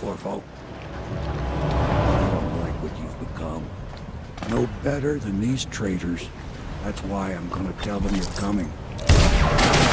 Corvo. I don't like what you've become. No better than these traitors. That's why I'm gonna tell them you're coming.